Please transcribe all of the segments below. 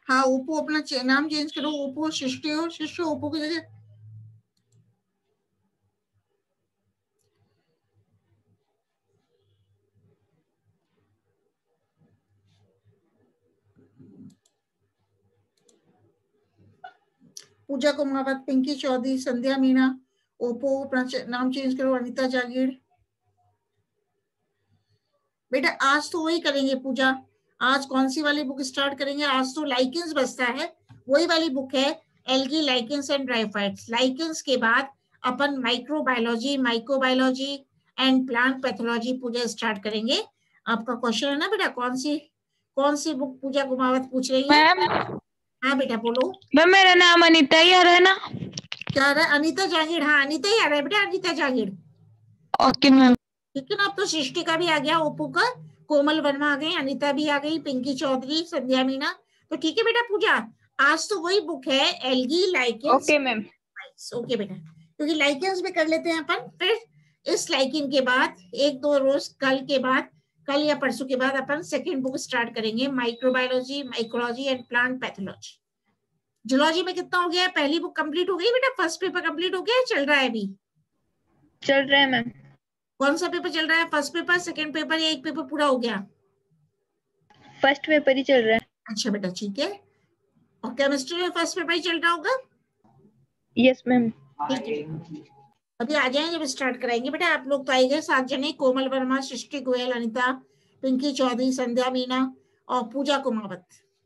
हाँ ओप्पो अपना नाम चेंज करो, ओप्पो सृष्टि हो, सृष्टि ओप्पो की जगह। पूजा कुमावत, पिंकी चौधरी, संध्या मीणा, ओप्पो अपना नाम चेंज करो, अनीता जागीर। बेटा आज तो वही करेंगे पूजा, आज कौन सी वाली बुक स्टार्ट करेंगे? आज तो लाइकेंस बचता है, वही वाली बुक है algae lichens and bryophytes. Lichens के बाद अपन microbiology, microbiology and plant pathology पूजा स्टार्ट करेंगे। आपका क्वेश्चन है ना बेटा, कौन सी बुक पूजा कुमावत पूछ रही है? मैम हाँ बेटा बोलो। मैम मेरा नाम अनीता ही आ रहा है ना? क्या आ रहा है? अनीता जागीर। हाँ अनीता ही आ रहा है बेटा, अनीता जागीर। Okay ma'am. ठीक है ना, अब तो सृष्टि का भी आ गया ओप्पो का, कोमल वर्मा आ गई, अनीता भी आ गई, पिंकी चौधरी, संध्या मीणा। तो ठीक है बेटा पूजा, आज तो वही बुक है algae lichens. Okay ma'am. Okay बेटा, क्योंकि लाइकेंस भी कर लेते हैं अपन, फिर इस लाइकेन के बाद एक दो रोज कल के बाद, कल या परसों के बाद अपन सेकेंड बुक स्टार्ट करेंगे, microbiology, mycology and plant pathology. Zoology में कितना हो गया? पहली बुक कंप्लीट हो गई बेटा, फर्स्ट पेपर कंप्लीट हो गया, चल रहा है अभी? चल रहा है मैम। कौन सा पेपर चल रहा है? फर्स्ट पेपर, सेकेंड पेपर या एक पेपर पूरा हो गया? फर्स्ट पेपर ही चल रहा है। अच्छा बेटा ठीक है, और केमिस्ट्री में फर्स्ट पेपर ही चल रहा होगा? Yes ma'am. ठीक है, अभी आ जाए जब स्टार्ट कराएंगे बेटा। आप लोग तो आए गए 7 जने, कोमल वर्मा, सृष्टि गोयल, अनिता, पिंकी चौधरी, संध्या मीणा और पूजा कुमावत।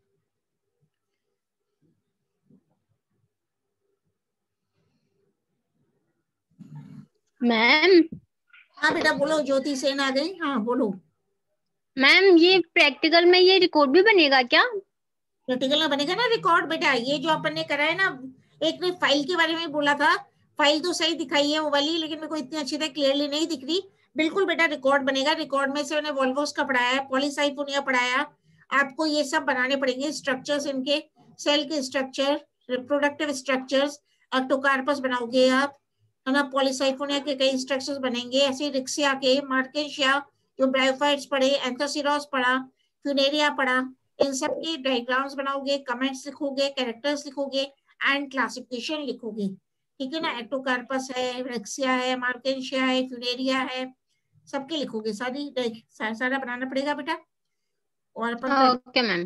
मैम हाँ बेटा बोलो, ज्योति सेन आ गई। हाँ बोलो। मैम ये प्रैक्टिकल में ये रिकॉर्ड भी बनेगा क्या? प्रैक्टिकल में बनेगा ना रिकॉर्ड बेटा, ये जो अपन ने करा है ना। एक ने फाइल के बारे में बोला था, फाइल तो सही दिखाई है वो वाली, लेकिन मेरे को इतनी अच्छी तरह क्लियरली नहीं दिख रही। बिल्कुल बेटा रिकॉर्ड बनेगा, रिकॉर्ड में से मैंने वॉल्वोस का पढ़ाया है, पॉलीसाइफोनिया पढ़ाया, आपको ये सब बनाने पड़ेंगे स्ट्रक्चर्स इनके, सेल के स्ट्रक्चर, रिप्रोडक्टिव स्ट्रक्चर्स, ऑक्टोकार्पस बनाओगे आप, है ना, पॉलीसाइफोनिया के कई स्ट्रक्चर्स बनेंगे, ऐसे रिक्सिया के, मार्केशिया, जो ब्रायोफाइट्स पढ़े, एंथोसिरोस पढ़ा, फ्यूनेरिया पढ़ा, इन सब के डायग्राम्स बनाओगे, कमेंट्स लिखोगे, कैरेक्टर्स लिखोगे एंड क्लासिफिकेशन लिखोगे। ठीक है ना, एक्टोकार्पस है, रेक्सिया है, मार्केशिया है, फ्यूनेरिया है, सबके लिखोगे, सारा बनाना पड़ेगा बेटा। और अपन ओके मैम।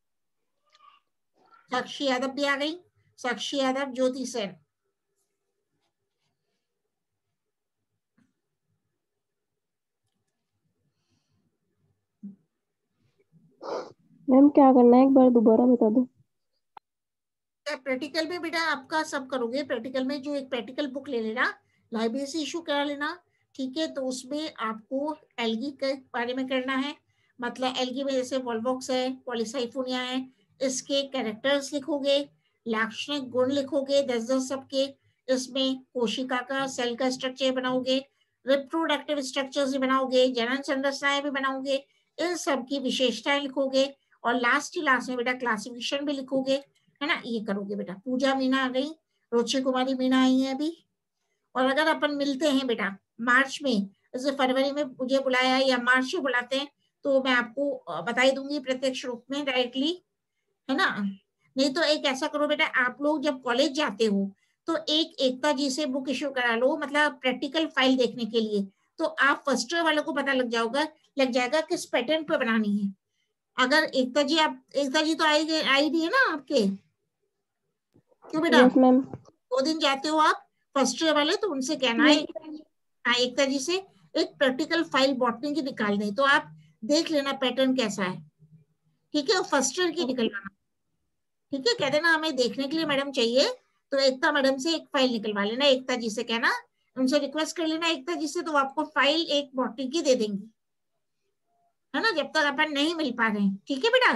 साक्षी यादव भी आ गई, साक्षी यादव, ज्योति सेन। मैम क्या करना है एक बार दोबारा बता दो। प्रैक्टिकल में बेटा आपका सब करोगे, प्रैक्टिकल में जो एक प्रैक्टिकल बुक ले लेना, लाइब्रेरी से इशू करा लेना। ठीक है, तो उसमें आपको एल्गी के बारे में करना है, मतलब एल्गी में जैसे वॉल्वॉक्स है, पॉलीसाइफोनिया है, इसके कैरेक्टर्स लिखोगे, लाक्षणिक गुण लिखोगे 10-10 सबके, इसमें कोशिका का, सेल का स्ट्रक्चर बनाओगे, रिप्रोडक्टिव स्ट्रक्चर्स भी बनाओगे, जनन संरचनाएं भी बनाओगे, इन सब की विशेषताएं लिखोगे, और लास्ट में बेटा क्लासिफिकेशन भी लिखोगे, है ना, ये करोगे बेटा। पूजा मीना आ गई, रुचि कुमारी मीना आई है अभी। और अगर अपन मिलते हैं बेटा मार्च में, जैसे फरवरी में मुझे बुलाया या मार्च में बुलाते हैं, तो मैं आपको बताई दूंगी प्रत्यक्ष रूप में डायरेक्टली, है ना। नहीं तो एक ऐसा करो बेटा, आप लोग जब कॉलेज जाते हो तो एक एकता जी से बुक इश्यू करा लो, मतलब प्रैक्टिकल फाइल देखने के लिए, तो आप फर्स्ट ईयर वालों को पता लग जाएगा किस पैटर्न पे बनानी है। अगर एकता जी तो आई भी है ना आपके, क्यों बेटा? Yes ma'am. 2 दिन जाते हो आप फर्स्ट ईयर वाले, तो उनसे कहना है, हाँ एकता जी से एक प्रैक्टिकल फाइल बॉटनी की निकाल दें, तो आप देख लेना पैटर्न कैसा है। ठीक है, फर्स्ट ईयर की निकलवाना। ठीक है, कह देना हमें देखने के लिए मैडम चाहिए, तो एकता मैडम से एक फाइल निकलवा लेना, एकता जी से कहना, उनसे रिक्वेस्ट कर लेना एकता जी से, तो वो आपको फाइल एक बॉटनी की दे देंगी, है ना, जब तक अपन नहीं मिल पा रहे हैं। ठीक है बेटा,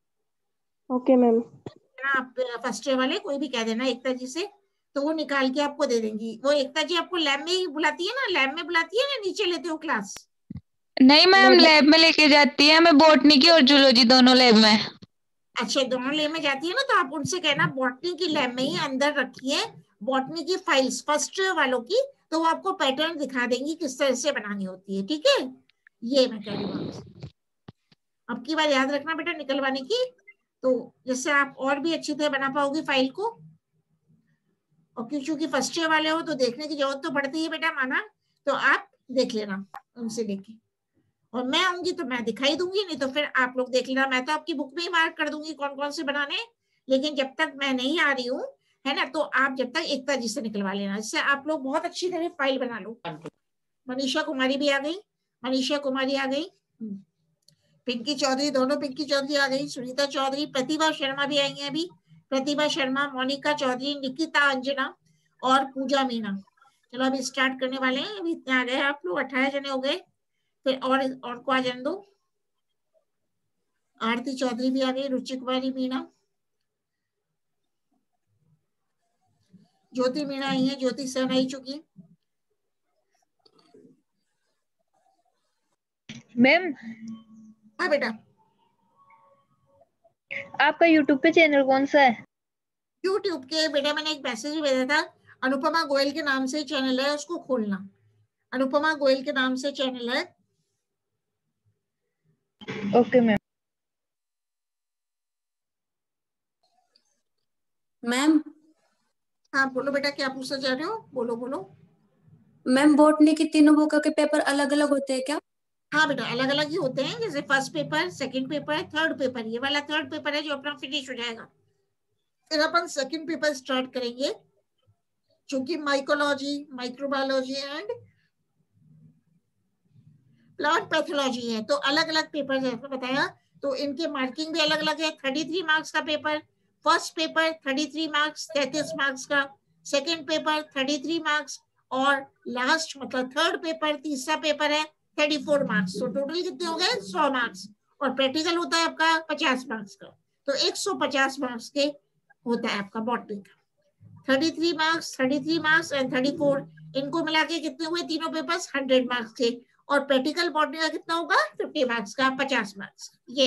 ओके मैम। आप फर्स्ट ईयर वाले कोई भी कह देना एकता जी से, तो वो निकाल के आपको दे देंगी। वो एकता जी आपको लैब में ही बुलाती है ना, लैब में बुलाती है ना, नीचे लेते हो क्लास? नहीं मैम, लैब में लेके जाती है, मैं बॉटनी की और जूलॉजी दोनों लैब में। अच्छा, दोनों लैब में जाती है ना, तो आप उनसे कहना बॉटनी की लैब में ही अंदर रखिए बॉटनी की फाइल्स फर्स्ट ईयर वालों की, तो वो आपको पैटर्न दिखा देंगी किस तरह से बनानी होती है। ठीक है, ये मैं कह रही हूँ आपसे। अब की बार याद रखना बेटा निकलवाने की, तो जिससे आप और भी अच्छी तरह बना पाओगे फाइल को। और क्योंकि फर्स्ट ईयर वाले हो तो देखने की जरूरत तो पड़ती है बेटा माना, तो आप देख लेना उनसे देख के। और मैं आऊंगी तो मैं दिखाई दूंगी, नहीं तो फिर आप लोग देख लेना। मैं तो आपकी बुक में ही मार्क कर दूंगी कौन कौन से बनाने, लेकिन जब तक मैं नहीं आ रही हूँ, है ना, तो आप जब तक एकता जी से निकलवा लेना, इससे आप लोग बहुत अच्छी तरह फाइल बना लो। मनीषा कुमारी भी आ गई, मनीषा कुमारी आ गई, पिंकी चौधरी, दोनों पिंकी चौधरी आ गई, सुनीता चौधरी, प्रतिभा शर्मा भी आई है अभी, प्रतिभा शर्मा, मोनिका चौधरी, निकिता अंजना और पूजा मीना। चलो अभी स्टार्ट करने वाले हैं। अभी इतने आ गए आप लोग, 18 जने हो गए, फिर और को आ जाने दो। आरती चौधरी भी आ गई, रुचि कुमारी मीना, ज्योति मीणा आई है, ज्योति सहन आई चुकी। मैम हाँ बेटा, आपका यूट्यूब पे चैनल कौन सा है? यूट्यूब के बेटा मैंने एक मैसेज भेजा था, अनुपमा गोयल के नाम से चैनल है, उसको खोलना। अनुपमा गोयल के नाम से चैनल है। Okay ma'am. मैम हाँ बोलो बेटा, क्या पूछना चाह रहे हो, बोलो बोलो। मैम बॉटनी की तीनों बुकों के पेपर अलग अलग होते हैं क्या? हाँ बेटा अलग अलग ही होते हैं, जैसे first paper, second paper, third paper. ये वाला थर्ड पेपर है जो अपना फिनिश हो जाएगा। फिर अपन सेकंड पेपर स्टार्ट करेंगे, क्योंकि mycology, microbiology and plant pathology है, तो अलग अलग पेपर जैसे बताया, तो इनके मार्किंग भी अलग अलग है। 33 मार्क्स का paper, first paper 33 marks 33 marks का, सेकंड पेपर 33 मार्क्स, और लास्ट मतलब थर्ड पेपर, तीसरा पेपर है 34 मार्क्स। तो टोटल कितने हो गए, 100 मार्क्स। और प्रैक्टिकल होता है आपका 50 मार्क्स का, तो 150 मार्क्स के होता है आपका बॉटनी का। 33 मार्क्स, 33 मार्क्स एंड 34, इनको मिला के कितने हुए तीनों पेपर्स, 100 मार्क्स के। और प्रैक्टिकल बॉटनी का कितना होगा, 50 मार्क्स का, 50 मार्क्स। ये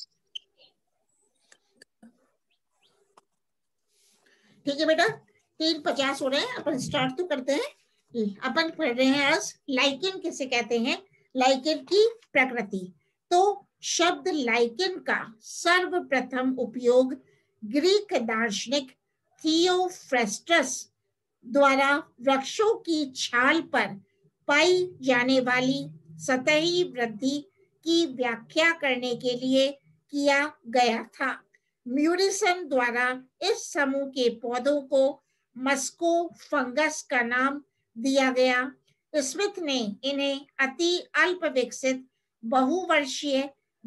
ठीक है बेटा, 350 हो रहे हैं। अपन स्टार्ट तो करते हैं। अपन पढ़ रहे हैं आज लाइकेन किसे कहते हैं, लाइकेन की प्रकृति। तो शब्द लाइकेन का सर्वप्रथम उपयोग ग्रीक दार्शनिक थियोफ्रेस्टस द्वारा वृक्षों की छाल पर पाई जाने वाली सतही वृद्धि की व्याख्या करने के लिए किया गया था। म्यूरिसन द्वारा इस समूह के पौधों को मस्को फंगस का नाम दिया गया। स्मिथ ने इन्हें अति अल्प विकसित बहुवर्षीय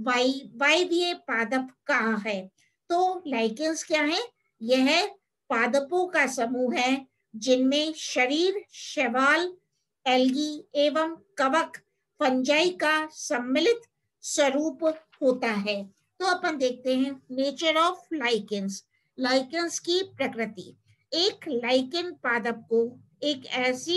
वायवीय पादप कहा है। तो लाइकेंस क्या है, यह पादपों का समूह है जिनमें शरीर, शैवाल, एल्गी एवं कवक फंजाई का सम्मिलित स्वरूप होता है। तो अपन देखते हैं नेचर ऑफ लाइकेंस, लाइकेंस की प्रकृति। एक लाइकेन पादप को एक ऐसी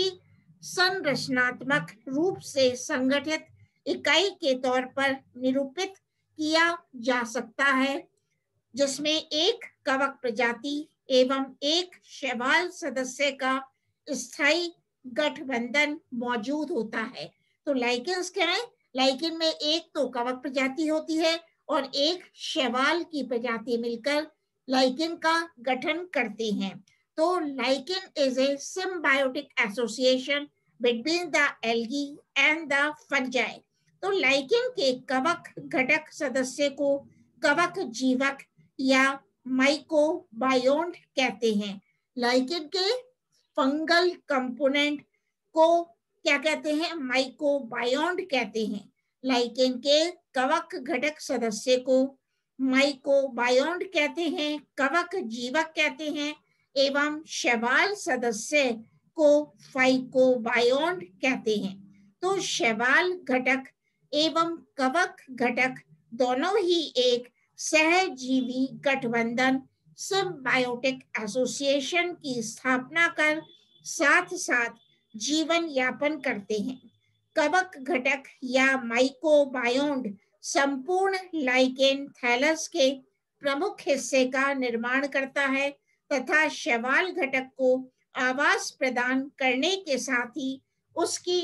संरचनात्मक रूप से संगठित इकाई के तौर पर निरूपित किया जा सकता है जिसमें एक कवक प्रजाति एवं एक शैवाल सदस्य का स्थायी गठबंधन मौजूद होता है। तो लाइकेंस क्या है, लाइकेन में एक तो कवक प्रजाति होती है और एक शैवाल की प्रजाति मिलकर लाइकेन का गठन करते हैं। तो lichen is a symbiotic association between the algae and the fungi. तो लाइकेन के कवक घटक सदस्य को कवक जीवक या माइकोबायोन्ट कहते हैं। लाइकेन के फंगल कंपोनेंट को क्या कहते हैं, माइकोबायोन्ट कहते हैं। लाइकेन के कवक घटक सदस्य को माइकोबायोन्ट कहते हैं, कवक जीवक कहते हैं, एवं शैवाल सदस्य को फाइकोबायोन्ट कहते हैं। तो शैवाल घटक एवं कवक घटक दोनों ही एक सहजीवी गठबंधन सिम्बायोटिक एसोसिएशन की स्थापना कर साथ साथ जीवन यापन करते हैं। कवक घटक या माइकोबायोन्ट संपूर्ण लाइकेन थैलस के प्रमुख हिस्से का निर्माण करता है तथा शैवाल घटक को आवास प्रदान करने के साथ ही उसकी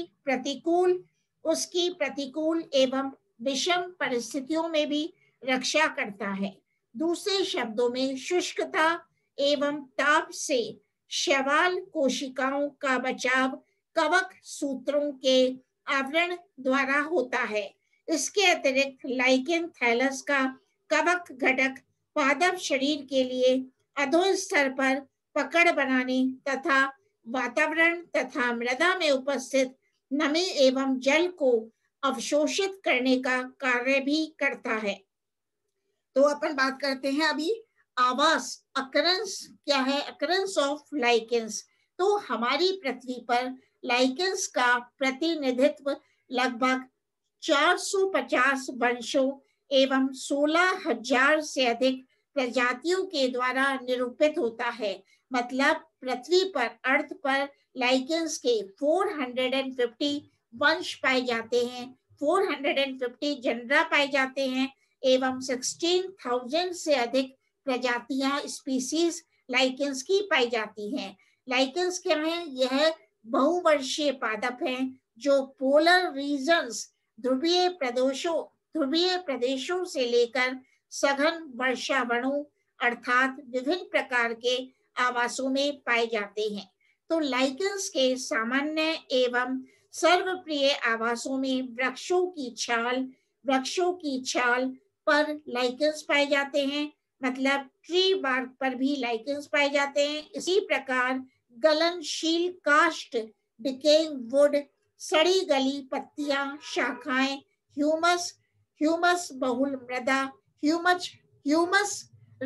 प्रतिकूल एवं विषम परिस्थितियों में भी रक्षा करता है। दूसरे शब्दों में शुष्कता एवं ताप से शैवाल कोशिकाओं का बचाव कवक सूत्रों के आवरण द्वारा होता है। इसके अतिरिक्त लाइकेन थैलस का कवक घटक पादप शरीर के लिए अधोस्तर पर पकड़ बनाने तथा वातावरण तथा मृदा में उपस्थित नमी एवं जल को अवशोषित करने का कार्य भी करता है। तो अपन बात करते हैं अभी आवास, अकरेंस क्या है, अकरेंस ऑफ लाइकेंस। तो हमारी पृथ्वी पर लाइकेंस का प्रतिनिधित्व लगभग 450 वंशों एवं 16,000 से अधिक प्रजातियों के द्वारा निरूपित होता है। मतलब पृथ्वी पर, अर्थ पर लाइकेंस के 450 वंश पाए जाते हैं, 450 जनरा पाए जाते हैं एवं 16,000 से अधिक प्रजातियां, स्पीसीज लाइकेंस की पाई जाती हैं। लाइकेंस क्या है? यह बहुवर्षीय पादप हैं जो पोलर रीजन्स, ध्रुवीय प्रदेशों से लेकर सघन वर्षावनों अर्थात विभिन्न प्रकार के आवासों में पाए जाते हैं। तो लाइकेंस के सामान्य एवं सर्वप्रिय आवासों में वृक्षों की छाल पर लाइकेंस पाए जाते हैं, मतलब ट्री बार्क पर भी लाइकेंस पाए जाते हैं। इसी प्रकार गलनशील काष्ठ, डिकेइंग वुड, सड़ी गली पत्तियां, शाखाएं, ह्यूमस बहुल मृदा, ह्यूमस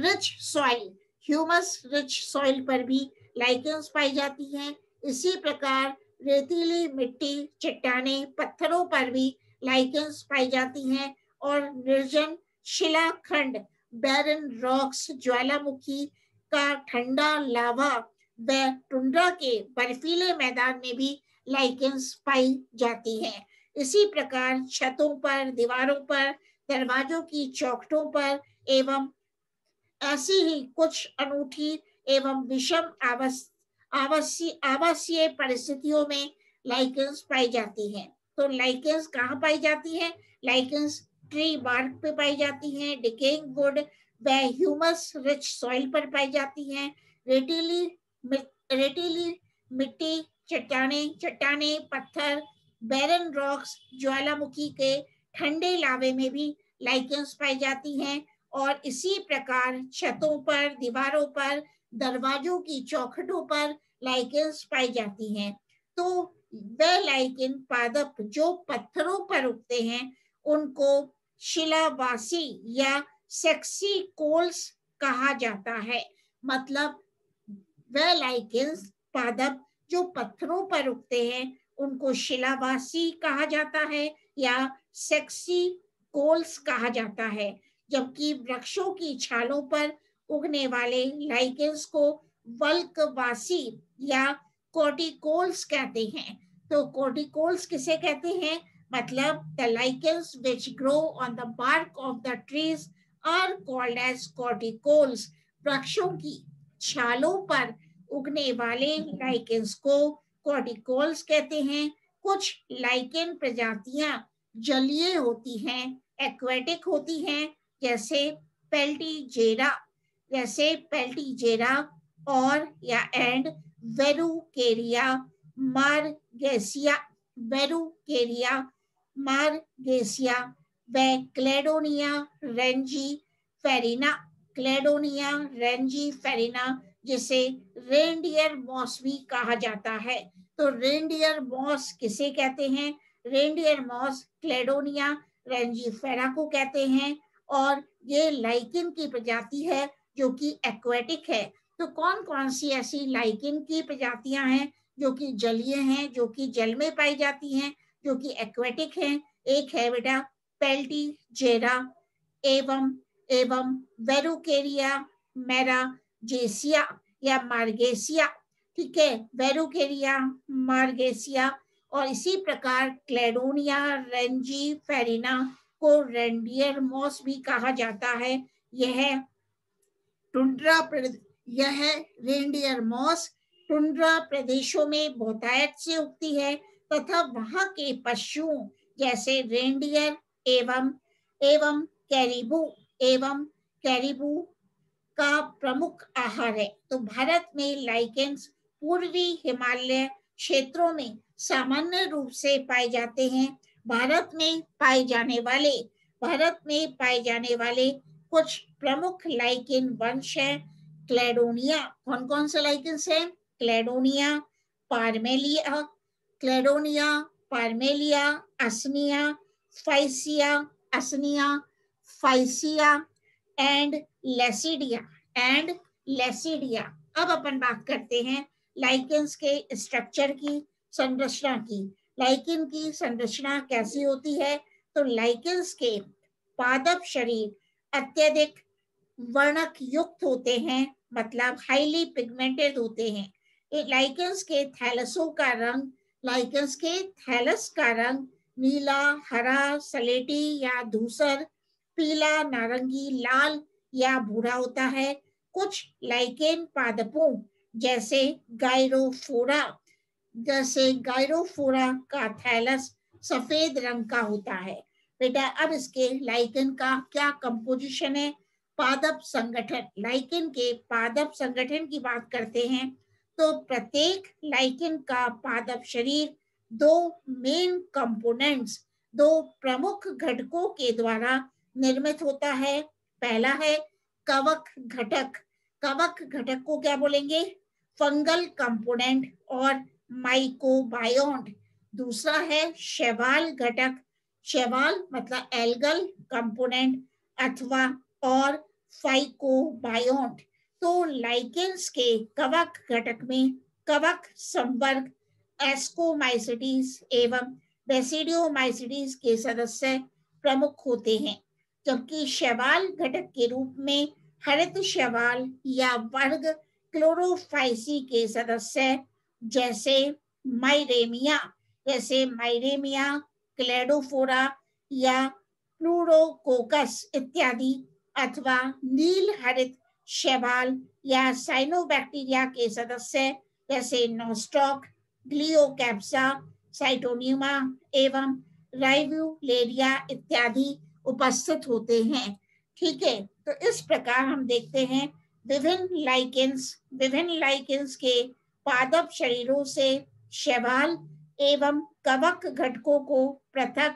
रिच सॉइल पर भी लाइकेंस पाई जाती हैं। इसी प्रकार रेतीली मिट्टी, चट्टाने, पत्थरों पर भी लाइकेंस पाई जाती हैं और निर्जन शिलाखंड, बैरन रॉक्स, ज्वालामुखी का ठंडा लावा व टुंड्रा के बर्फीले मैदान में भी लाइकेंस पाई जाती हैं। इसी प्रकार छतों पर, दीवारों पर, दरवाजों की चौखटों पर एवं ऐसी ही कुछ अनूठी एवं विषम आवासीय परिस्थितियों में लाइकेंस पाई जाती हैं। तो लाइकेंस कहाँ पाई जाती है? लाइकेंस ट्री बार्क पे पाई जाती हैं, डिकेइंग वुड व ह्यूमस रिच सॉइल पर पाई जाती हैं, रेतीली मिट्टी, चट्टाने, पत्थर, बैरन रॉक्स, ज्वालामुखी के ठंडे लावे में भी लाइकेंस पाई जाती हैं और इसी प्रकार छतों पर, दीवारों पर, दरवाजों की चौखटों पर लाइकेंस पाई जाती हैं। तो वह लाइकेन पादप जो पत्थरों पर उगते हैं उनको शिलावासी या सेक्सी कोल्स कहा जाता है। मतलब वह लाइकेंस पादप जो पत्थरों पर उगते हैं उनको शिलावासी कहा जाता है या सेक्सी कोल्स कहा जाता है, जबकि वृक्षों की छालों पर उगने वाले लाइकेंस को वल्कवासी या कॉर्टिकोल्स कहते हैं। तो कॉर्टिकोल्स किसे कहते हैं? मतलब the lichens which grow on the bark of the trees are called as corticols। वृक्षों की छालों पर उगने वाले लाइकेंस को कॉर्टिकोल्स कहते हैं। कुछ लाइकेन प्रजातियां जलीय होती हैं, एक्वेटिक होती हैं, जैसे पेल्टीजेरा और या एंड मार्गेसिया व क्लेडोनिया रेंजीफेरिना जिसे रेनडियर मॉस भी कहा जाता है। तो रेनडियर मॉस किसे कहते हैं? रेनडियर मॉस क्लेडोनिया रेंजीफेरा को कहते हैं और ये लाइकेन की प्रजाति है जो कि एक्वेटिक है। तो कौन कौन सी ऐसी लाइकेन की प्रजातियां हैं जो कि जलीय हैं, जो कि जल में पाई जाती हैं, जो कि एक्वेटिक हैं? एक है बेटा पेल्टीजेरा एवं वेरुकेरिया मैराजेसिया या मार्गेसिया, ठीक है, वेरुकेरिया मार्गेसिया। और इसी प्रकार क्लेडोनिया रेंजीफेरिना को रेंडियर मॉस भी कहा जाता है। यह रेंडियर मॉस टुंड्रा प्रदेशों में बहुतायत से उगती है तथा वहां के पशुओं जैसे रेंडियर एवं कैरिबू एवं कैरिबू का प्रमुख आहार है। तो भारत में लाइकेन्स पूर्वी हिमालय क्षेत्रों में सामान्य रूप से पाए जाते हैं। भारत में पाए जाने वाले कुछ प्रमुख लाइकेन वंश हैं। क्लेडोनिया, कौन कौन से लाइकेन्स हैं? Cladonia, Parmelia, Usnea, Physcia and Lecidea. अब अपन बात करते हैं लाइकेन्स के स्ट्रक्चर की, संरचना की। लाइकेन की संरचना कैसी होती है? तो लाइकेन्स के पादप शरीर अत्यधिक वर्णक युक्त होते हैं, मतलब हाईली पिगमेंटेड होते हैं। लाइकेन्स के थैलस का रंग नीला, हरा, सलेटी या धूसर, पीला, नारंगी, लाल या भूरा होता है। कुछ लाइकेन पादपों जैसे गायरोफोरा का थैलस सफेद रंग का होता है। बेटा अब इसके लाइकेन का क्या कंपोजिशन है? पादप संगठन। लाइकेन के पादप संगठन की बात करते हैं तो प्रत्येक लाइकेन का पादप शरीर दो मेन कंपोनेंट्स, दो प्रमुख घटकों के द्वारा निर्मित होता है। पहला है कवक घटक। कवक घटक को क्या बोलेंगे? फंगल कंपोनेंट और माइकोबायोन्ट। दूसरा है शैवाल घटक। शैवाल मतलब एल्गल कंपोनेंट अथवा और फाइकोबायोन्ट। तो लाइकेन्स के कवक घटक में कवक संवर्ग एस्कोमाइसिटीज एवं बेसिडियोमाइसिटीज के सदस्य प्रमुख होते हैं, जबकि शैवाल घटक के रूप में हरित शैवाल या वर्ग क्लोरोफाइसी के सदस्य जैसे माइरेमिया, क्लेडोफोरा या प्लूरोकोकस इत्यादि, अथवा नील हरित शैवाल या साइनोबैक्टीरिया के सदस्य जैसे नोस्टॉक, ग्लियोकैप्सा, साइटोनिमा एवं राइवुलेरिया इत्यादि उपस्थित होते हैं। ठीक है, तो इस प्रकार हम देखते हैं विभिन्न लाइकेन्स के पादप शरीरों से शैवाल एवं कवक घटकों को पृथक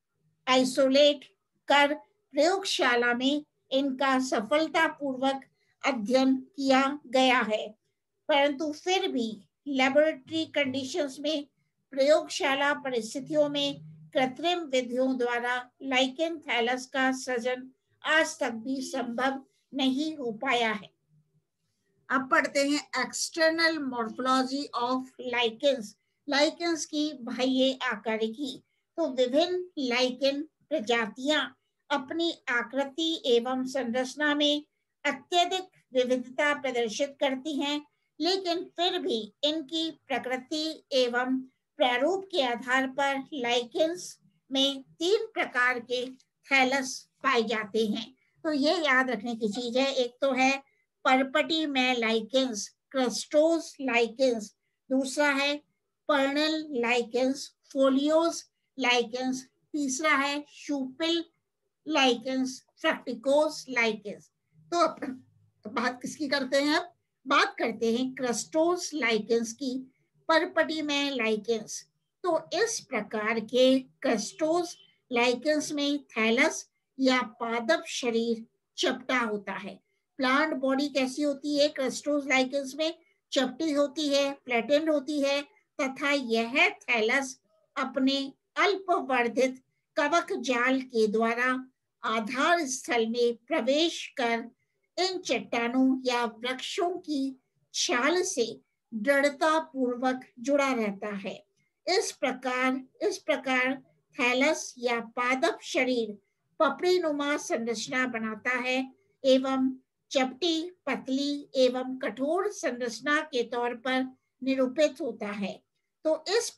आइसोलेट कर प्रयोगशाला में इनका सफलतापूर्वक अध्ययन किया गया है, परंतु फिर भी लेबोरेटरी कंडीशंस में, प्रयोगशाला परिस्थितियों में कृत्रिम विधियों द्वारा लाइकेन थैलस का सृजन आज तक भी संभव नहीं हो पाया है। अब पढ़ते हैं external morphology of lichens. Lichens की बाह्य आकारिकी। तो विभिन्न लाइकेन प्रजातियां अपनी आकृति एवं संरचना में अत्यधिक विविधता प्रदर्शित करती हैं, लेकिन फिर भी इनकी प्रकृति एवं प्रारूप के आधार पर लाइकेन्स में 3 प्रकार के थैलस पाए जाते हैं। तो ये याद रखने की चीज है। एक तो है परपटी में लाइकेन्स, क्रस्टोस लाइकेन्स। दूसरा है पर्नल लाइकेन्स, फोलियोस लाइकेन्स। तीसरा है शूपिल लाइकेन्स, फ्रक्टिकोस लाइकेन्स। तो अपन बात किसकी करते हैं? अब बात करते हैं क्रस्टोस लाइकेन्स की, परपटी में लाइकेन्स। तो इस प्रकार के क्रस्टोस लाइकेन्स में थैलस या पादप शरीर चपटा होता है। प्लांट बॉडी कैसी होती है? क्रस्टोस लाइकेन्स में चपटी होती है, फ्लैटेंड होती है, तथा यह थैलस अपने अल्पवर्धित कवक जाल के द्वारा आधार स्थल में प्रवेश कर इन चट्टानों या वृक्षों की छाल से दृढ़ता पूर्वक जुड़ा रहता है। इस प्रकार थैलस या पादप शरीर पपड़ीनुमा संरचना बनाता है एवं चपटी, पतली एवं कठोर संरचना के तौर पर निरूपित होता है। तो इस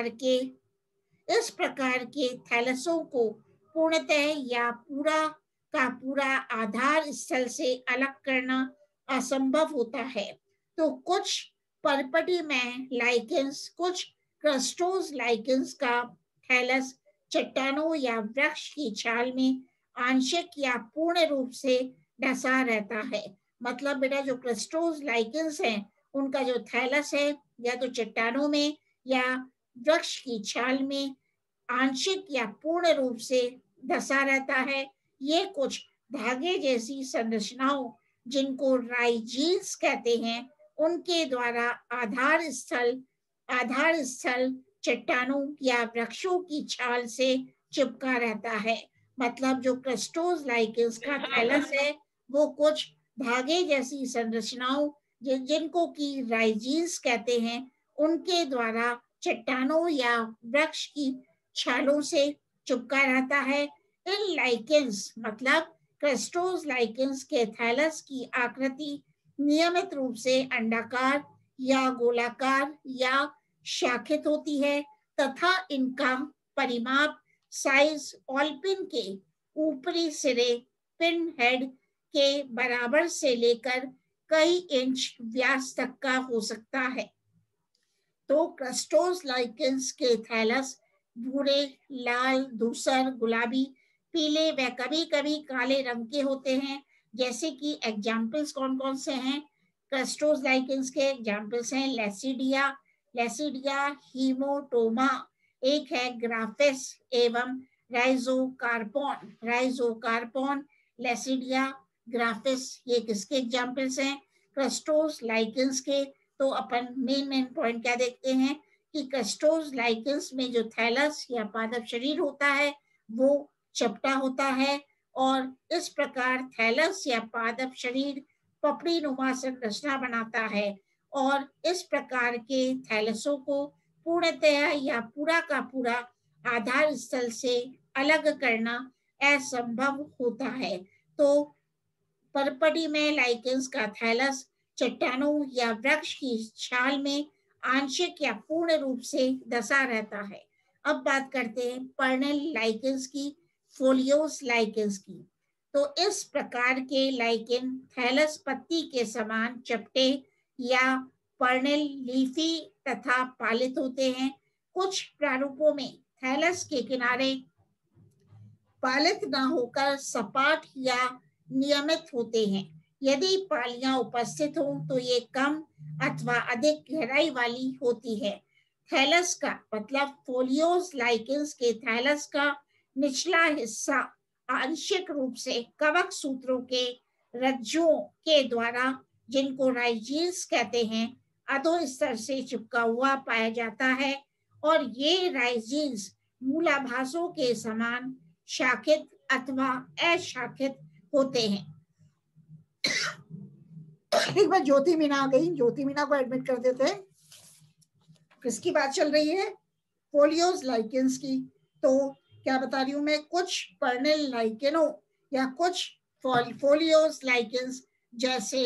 प्रकार के थैलसों को पूर्णतः या पूरा आधार स्थल से अलग करना असंभव होता है। तो कुछ परपटी में लाइकेन्स, कुछ क्रस्टोस लाइकेन्स का थैलस चट्टानों या वृक्ष की छाल में आंशिक या पूर्ण रूप से ढसा रहता है। मतलब बेटा जो क्रस्टोस लाइकेंस हैं उनका जो थैलस है या तो चट्टानों में या वृक्ष की छाल में आंशिक या पूर्ण रूप से धसा रहता है। ये कुछ धागे जैसी संरचनाओं जिनको राइजीन्स कहते हैं उनके द्वारा आधार स्थल चट्टानों या वृक्षों की छाल से चिपका रहता है। मतलब जो क्रस्टोस लाइकेंस का थैलस है वो कुछ धागे जैसी संरचनाओं जिनको की राइजीन्स कहते हैं उनके द्वारा चट्टानों या वृक्ष की छालों से चिपका रहता है। इन लाइकेंस मतलब क्रस्टोस लाइकेंस के थैलस की आकृति नियमित रूप से अंडाकार या गोलाकार या शाखित होती है तथा इनका परिमाप साइज ऑलपिन के ऊपरी सिरे पिन हेड के बराबर से लेकर कई इंच व्यास तक का हो सकता है। तो क्रस्टोस लाइकेंस के थैलस भूरे, लाल, धूसर, गुलाबी, पीले व कभी कभी काले रंग के होते हैं। जैसे कि एग्जाम्पल्स कौन कौन से हैं? क्रस्टोस लाइकेंस के एग्जाम्पल्स हैं लेसिडिया हीमोटोमा, एक है ग्राफिस एवं राइजोकार्पोन, लेसिडिया, ग्राफिस, ये किसके एग्जाम्पल्स हैं? क्रस्टोस लाइकेंस के। तो अपन मेन पॉइंट क्या देखते हैं कि क्रस्टोस लाइकेंस में जो थैलस या पादप शरीर होता है वो चपटा होता है और इस प्रकार थैलस या पादप शरीर पपड़ी नुमा संरचना बनाता है और इस प्रकार के थैलसों को पूर्णतया या पूरा का पूरा आधार स्थल से अलग करना असंभव होता है। तो परपटी में लाइकेंस का थैलस चट्टानों या वृक्ष की छाल में आंशिक या पूर्ण रूप से धसा रहता है। अब बात करते हैं पर्नल लाइकेंस की, फोलियोस लाइकेंस की। तो इस प्रकार के लाइकेन थैलस पत्ती के समान चपटे या पर्नल लीफी तथा पालित होते हैं। कुछ प्रारूपों में थैलस के किनारे पालित न होकर सपाट या नियमित होते हैं। यदि पालियां उपस्थित हो तो ये कम अथवा अधिक गहराई वाली होती है। थैलस का मतलब फोलियोस लाइकेंस के थैलस का निचला हिस्सा आंशिक रूप से कवक सूत्रों के रज्जुओं के द्वारा, जिनको राइजीन्स कहते हैं, अधोस्तर से चिपका हुआ पाया जाता है और ये राइजीन्स मूलाभासों के समान शाखित अथवा अशाखित होते हैं। एक बार ज्योति मीना आ गई, ज्योति मीना को एडमिट कर देते हैं। किसकी बात चल रही है? फोलियोस लाइकेंस की। तो क्या बता रही हूं मैं? कुछ पर्नल लाइकेनों या कुछ फोलियोस लाइकेंस जैसे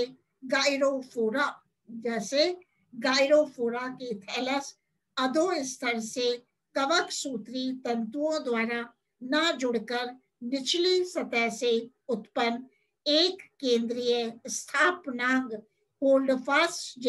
गायरोफोरा के थैलस अधोस्तर से कवक सूत्री तंतुओं द्वारा न जुड़कर निचली सतह से उत्पन्न एक केंद्रीय स्थापनांग होल्डफास्ट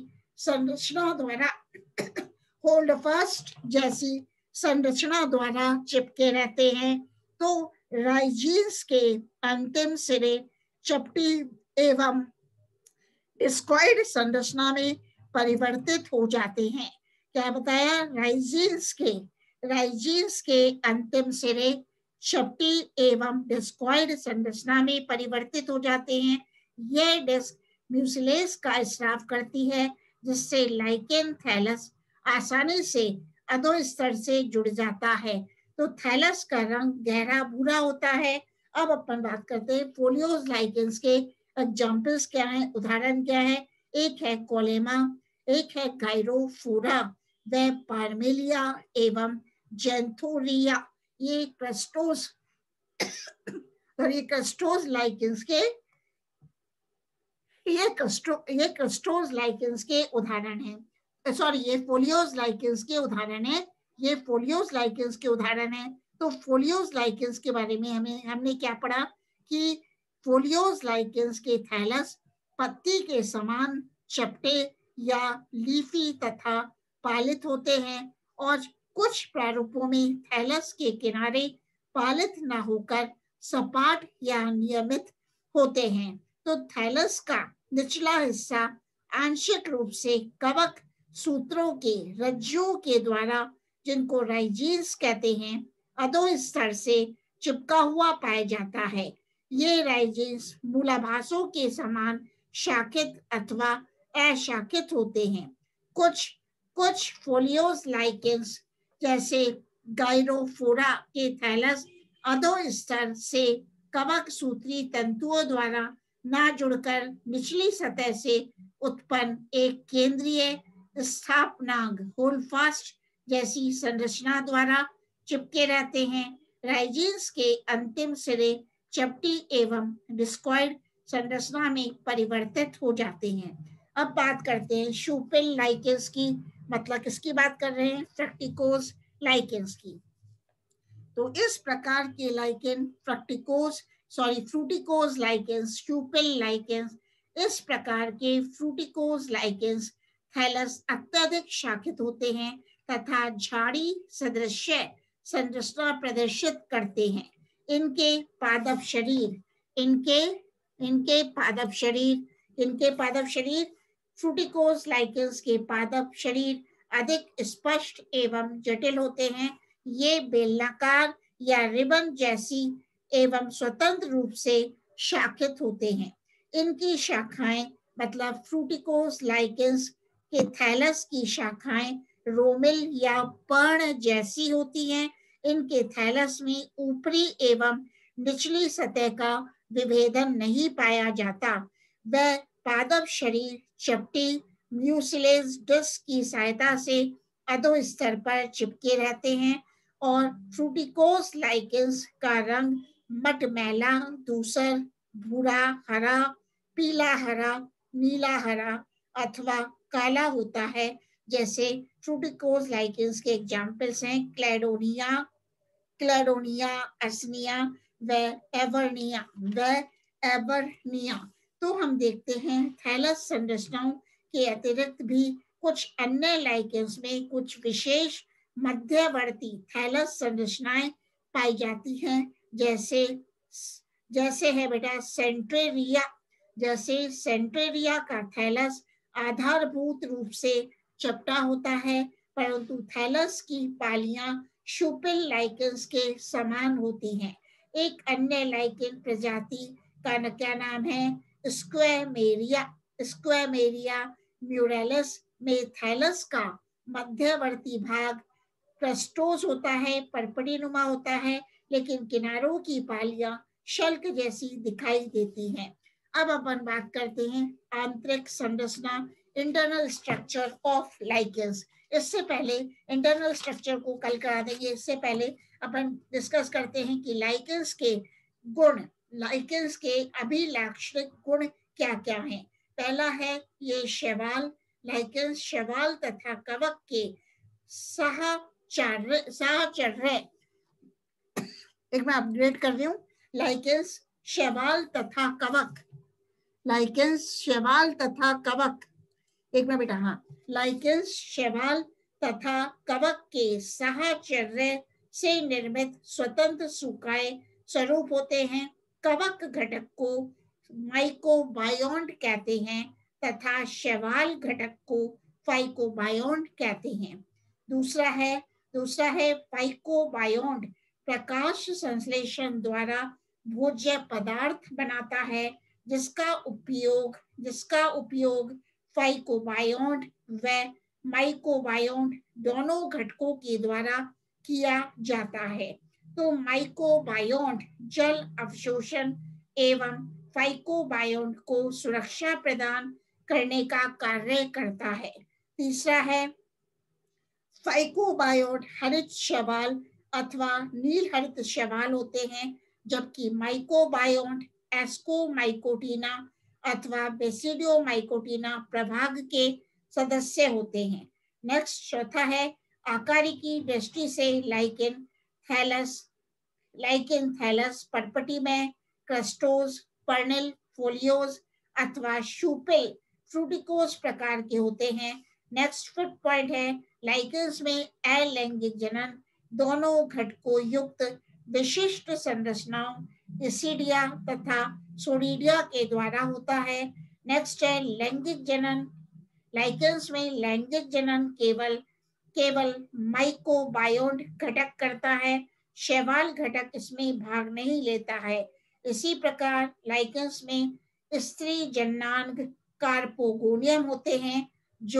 जैसी संरचना द्वारा चिपके रहते हैं। तो राइजीन्स के अंतिम सिरे चपटी एवं डिस्कॉइड संरचना में परिवर्तित हो जाते हैं। क्या बताया? राइजीन्स के अंतिम सिरे चपटी एवं डिस्कॉइड संरचना में परिवर्तित हो जाते हैं। यह डिस्क म्यूसिलेज का स्राव करती है जिससे लाइकेन थैलस आसानी से अधोस्तर से जुड़ जाता है। तो थैलस का रंग गहरा भूरा होता है। अब अपन बात करते हैं फोलियोस लाइकेंस के एग्जाम्पल्स क्या हैं, उदाहरण क्या है। एक है कोलेमा, एक है गायरोफोरा व पार्मेलिया एवं जेंथोरिया। ये क्रस्टोस लाइकेंस के क्रस्टोस लाइकेंस के उदाहरण हैं। सॉरी, ये फोलियोस लाइकेंस के उदाहरण है। तो फोलियोस लाइकेंस के बारे में हमने क्या पढ़ा कि फोलियोस लाइकेंस के थैलस पत्ती के समान चपटे या लीफी तथा पालित होते हैं और कुछ प्रारूपों में थैलस के किनारे पालित न होकर सपाट या नियमित होते हैं। तो थैलस का निचला हिस्सा आंशिक रूप से कवक सूत्रों के रज्जुओं के द्वारा, जिनको राइजीन्स कहते हैं, अधोस्तर से चिपका हुआ पाया जाता है। ये राइजीन्स मूलाभासों के समान शाखित अथवा अशाखित होते हैं। कुछ फोलियोस लाइकेंस जैसे गाइरोफोरा के थैलस अधोस्तर से कवक सूत्री तंतुओं द्वारा ना जुड़कर निचली सतह से उत्पन्न एक केंद्रीय स्थापनांग होल्डफास्ट जैसी संरचना द्वारा चिपके रहते हैं। राइजीन्स के अंतिम सिरे चपटी एवं डिस्कॉइड संरचना में परिवर्तित हो जाते हैं। अब बात करते हैं शूपिल लाइकेंस की, मतलब किसकी बात कर रहे हैं? फ्रक्टिकोज लाइकेंस की। तो इस प्रकार के लाइकेन फ्रूटिकोज लाइकेंस, शूपिल लाइकेंस, इस प्रकार के फ्रूटिकोज लाइकेंस थैलस अत्यधिक शाखित होते हैं तथा झाड़ी सदृश संरचना प्रदर्शित करते हैं। इनके पादप शरीर फ्रूटिकोज लाइकेंस के पादप शरीर अधिक स्पष्ट एवं जटिल होते हैं। ये बेलनाकार या रिबन जैसी एवं स्वतंत्र रूप से शाखित होते हैं। इनकी शाखाएं, मतलब फ्रूटिकोज लाइकेंस के थैलस की शाखाएं रोमिल या पर्ण जैसी होती हैं। इनके थैलस में ऊपरी एवं निचली सतह का विभेदन नहीं पाया जाता। वह पादप शरीर चपटी म्यूसिलेज डिस्क की सहायता से अधोस्तर पर चिपके रहते हैं और फ्रूटिकोज लाइकेंस का रंग मटमैला, धूसर, भूरा, हरा, पीला हरा, नीला हरा अथवा काला होता है। जैसे फ्रूटिकोज लाइकेंस के एग्जाम्पल्स हैं क्लैडोनिया, असनिया व एवर्निया। तो हम देखते हैं थैलस संरचनाओं के अतिरिक्त भी कुछ अन्य लाइकेंस में कुछ विशेष मध्यवर्ती थैलस संरचनाएं पाई जाती हैं। जैसे है बेटा सेंट्रेरिया का थैलस आधारभूत रूप से चपटा होता है, परंतु थैलस की पालियां शूपिल लाइकेंस के समान होती हैं। एक अन्य लाइकेन प्रजाति का क्या नाम है? स्क्वैमेरिया म्यूरेलस में थैलस का मध्यवर्ती भाग प्रस्टोज होता है, पर्पड़ी नुमा होता है, लेकिन किनारों की पालियां शल्क जैसी दिखाई देती हैं। अब अपन बात करते हैं आंतरिक संरचना, इंटरनल स्ट्रक्चर ऑफ लाइकेंस। इससे पहले इंटरनल स्ट्रक्चर को कल करा देंगे। इससे पहले अपन डिस्कस करते हैं कि लाइकेंस के अभिलाक्षणिक गुण क्या क्या हैं। पहला है ये शैवाल लाइकेंस शैवाल तथा कवक के साहचर्य। एक मैं अपग्रेड कर रही हूँ। लाइकेंस शैवाल तथा कवक एक में बेटा, हाँ, लाइकेंस शैवाल तथा कवक के साहचर्य से निर्मित स्वतंत्र सूखाए स्वरूप होते हैं। कवक घटक को माइकोबायोन्ट कहते हैं तथा शैवाल घटक को फाइकोबायोन्ट कहते हैं। दूसरा है फाइकोबायोन्ट प्रकाश संश्लेषण द्वारा भोज्य पदार्थ बनाता है, जिसका उपयोग फाइकोबायोन्ट व माइकोबायोन्ट दोनों घटकों के द्वारा किया जाता है। तो माइकोबायोन्ट जल अवशोषण एवं फाइकोबायोन्ट को सुरक्षा प्रदान करने का कार्य करता है। तीसरा है फाइकोबायोन्ट हरित शैवाल अथवा नील हरित शैवाल होते हैं, जबकि माइकोबायोन्ट एस्कोमाइकोटिना अथवा बेसिडियोमाइकोटिना प्रभाग के सदस्य होते हैं। नेक्स्ट चौथा है आकारिकी दृष्टि से लाइकेन थैलस पर्पटी में क्रस्टोज, पर्निल, फोलियोज अथवा शूपिल फ्रूटिकोज प्रकार के होते हैं। नेक्स्ट फिफ्थ पॉइंट है लाइकेंस में अलैंगिक जनन दोनों घटकों युक्त विशिष्ट संरचनाओं एसिडिया तथा सोडिडिया के द्वारा होता है। नेक्स्ट है लैंगिक जनन। लाइकेंस में लैंगिक जनन केवल माइकोबायोन्ट घटक करता है, शैवाल घटक इसमें भाग नहीं लेता है। इसी प्रकार लाइकेंस में स्त्री जन्नांग कार्पोगोनियम होते हैं, जो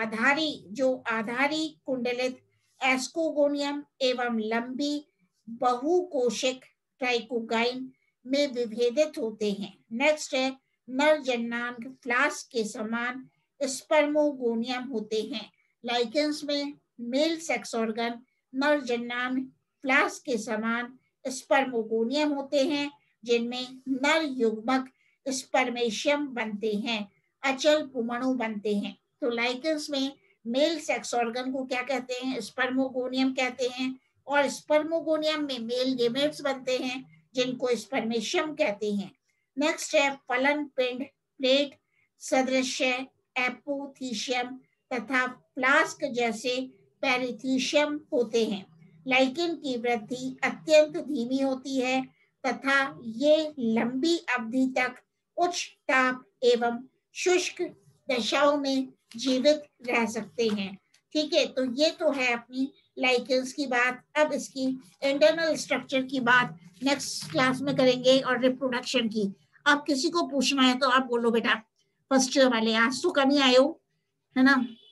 आधारी कुंडलित एस्कोगोनियम एवं लंबी बहुकोशिक ट्राइकोगाइन में विभेदित होते हैं। नेक्स्ट है नर जन्नांग फ्लास्क के समान स्पर्मोगोनियम होते हैं। लाइकेंस में मेल सेक्स ऑर्गन नर जन्नांग फ्लास्क के समान स्पर्मोगोनियम होते हैं, जिनमें नर युग्मक स्पर्मेशियम बनते हैं, अचल पुमणु बनते हैं। तो लाइकेंस में मेल सेक्स ऑर्गन को क्या कहते हैं? स्पर्मोगोनियम कहते हैं, और स्पर्मोगोनियम में मेल गेमेट्स बनते हैं, जिनको स्पर्मेशियम कहते हैं। नेक्स्ट है फलन पिंड प्लेट सदृश एपोथीशियम तथा फ्लास्क जैसे पेरिथीशियम होते हैं। लाइकेन की वृद्धि अत्यंत धीमी होती है तथा ये लंबी अवधि तक उच्च ताप एवं शुष्क दशाओं में जीवित रह सकते हैं। ठीक है, तो ये तो है अपनी लाइकेंस की बात। अब इसकी इंटरनल स्ट्रक्चर की बात नेक्स्ट क्लास में करेंगे और रिप्रोडक्शन की। अब किसी को पूछना है तो आप बोलो बेटा, फर्स्ट वाले आज तो कम ही आए हो, है ना?